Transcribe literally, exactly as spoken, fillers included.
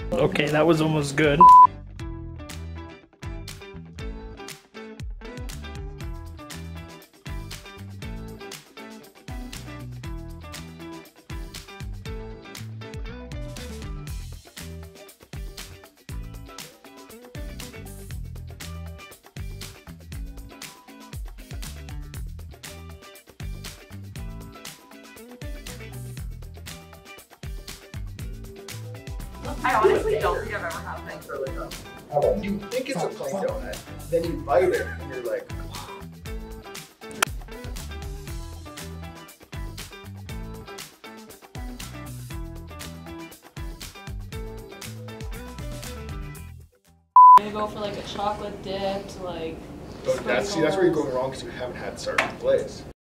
Okay, that was almost good. I honestly don't think I've ever had things really good. You think it's a plain donut, then you bite it and you're like, I'm gonna go for like a chocolate dipped, like. oh, that's, see, that's where you're going wrong because you haven't had Sergeant Blaze.